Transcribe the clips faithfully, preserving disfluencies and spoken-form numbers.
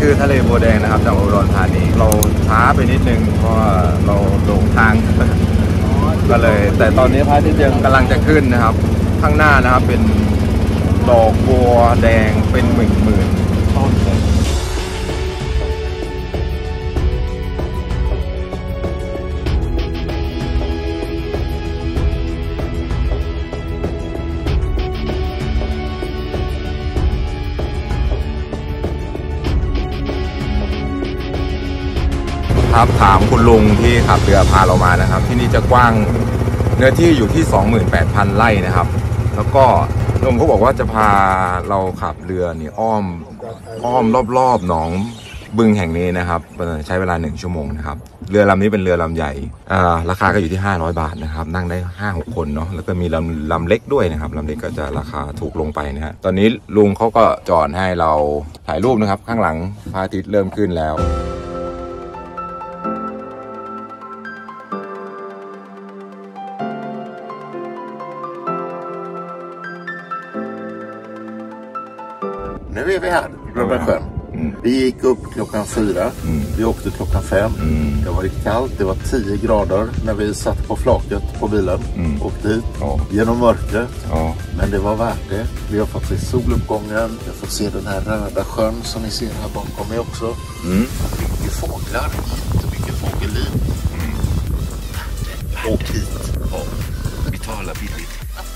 คือทะเลบัวแดงนะครับจากอุดรธานีเราช้าไปนิดนึงเพราะว่าเราหลงทางก็เลยแต่ตอนนี้พระอาทิตย์ยังกำลังจะขึ้นนะครับข้างหน้านะครับเป็นดอกบัวแดงเป็นหมื่นหมื่นต้นเลยครับถามคุณลุงที่ขับเรือพาเรามานะครับที่นี่จะกว้างเนื้อที่อยู่ที่ สองหมื่นแปดพัน ไร่นะครับแล้วก็ลุงเขาบอกว่าจะพาเราขับเรือนี่อ้อมอ้อมรอบๆหนองบึงแห่งนี้นะครับใช้เวลาหนึ่งชั่วโมงนะครับเรือลำนี้เป็นเรือลำใหญ่ราคาก็อยู่ที่ห้าร้อยบาทนะครับนั่งได้ ห้าหก คนเนาะแล้วก็มีลำลำเล็กด้วยนะครับลำเล็กก็จะราคาถูกลงไปนะฮะตอนนี้ลุงเขาก็จอดให้เราถ่ายรูปนะครับข้างหลังพระอาทิตย์เริ่มขึ้นแล้ว Nu är vi här, Röda sjön. Mm. Vi gick upp klockan fyra, mm. vi åkte klockan fem. Mm. Det var riktigt kallt, det var tio grader när vi satt på flaket på bilen. Mm. Åkte hit ja. Genom mörkret. Ja. Men det var värt det. Vi har fått se soluppgången, jag får se den här röda sjön som ni ser här bakom mig också. Mm. Mycket fåglar, jättemycket fågelliv. Mm. Åk hit, ja. Betala billigt.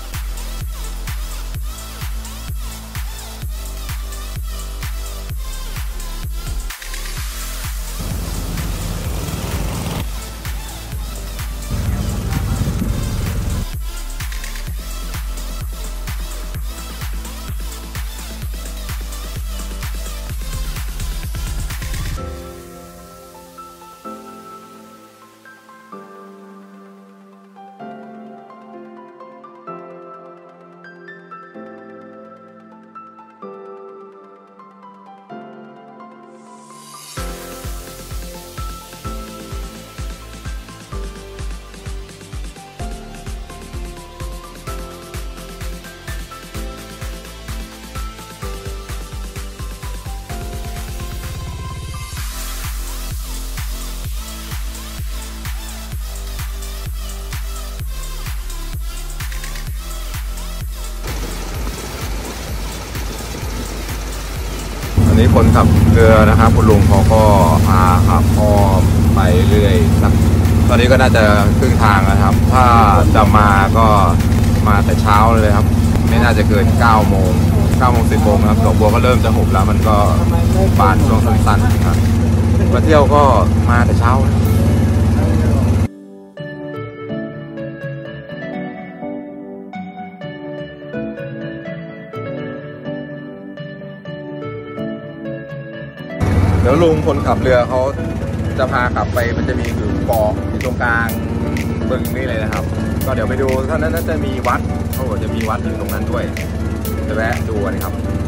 อันนี้คนขับเรือนะครับคุณลุงเขาก็พาขับอ้อมไปเรื่อยสักตอนนี้ก็น่าจะครึ่งทางนะครับถ้าจะมาก็มาแต่เช้าเลยครับไม่น่าจะเกินเก้าโมงเก้าโมงสิบโมงครับดอกบัวก็เริ่มจะหุบแล้วมันก็บานช่วงสั้นๆครับมาเที่ยวก็มาแต่เช้าเดี๋ยวลุงคนขับเรือเขาจะพาขับไปมันจะมีคือเกาะอยู่ตรงกลางบึงนี่เลยนะครับก็เดี๋ยวไปดูเท่านั้นน่าจะมีวัดเขาบอกจะมีวัดอยู่ตรงนั้นด้วยจะแวะดูนะครับ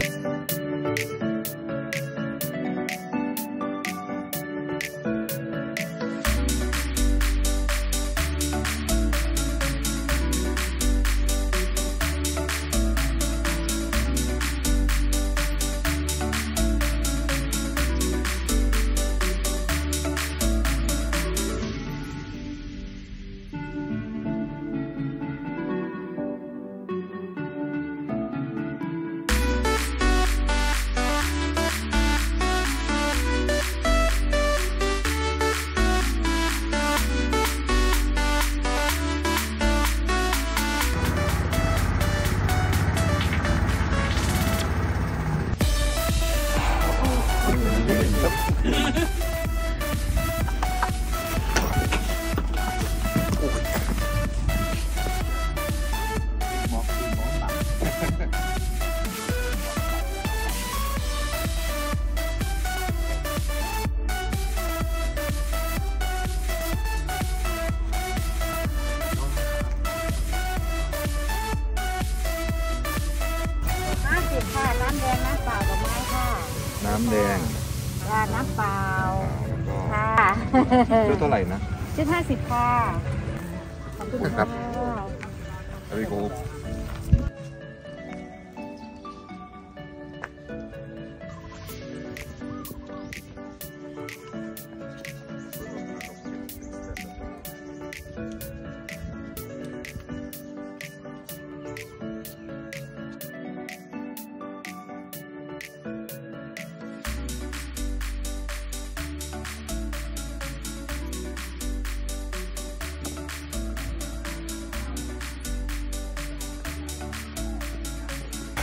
น้ำแดงราดน้ำเปล่าค่ะชุดเท่าไหร่นะชุดห้าสิบค่ะขอบคุณครับสวัสดีครับ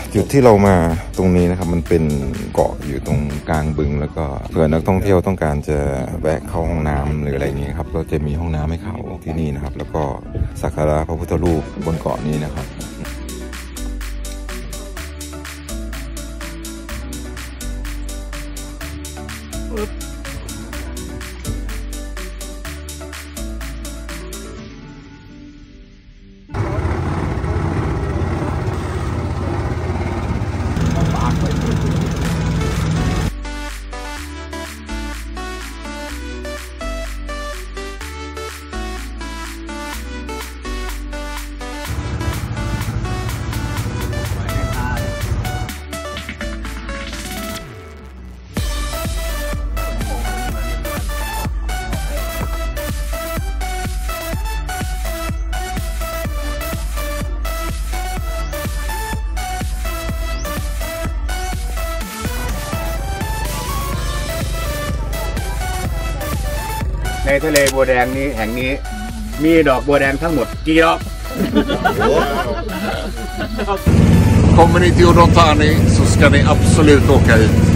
จุดที่เรามาตรงนี้นะครับมันเป็นเกาะอยู่ตรงกลางบึงแล้วก็เผื่อนักท่องเที่ยวต้องการจะแวะเข้าห้องน้ำหรืออะไรอย่างนี้ครับก็จะมีห้องน้ำให้เขาที่นี่นะครับแล้วก็สักการะพระพุทธรูปบนเกาะนี้นะครับในทะเลบัวแดงนี้แห่งนี้มีดอกบัวแดงทั้งหมดกี่ดอก Kommer ni till Odontani så ska ni absolut åka hit.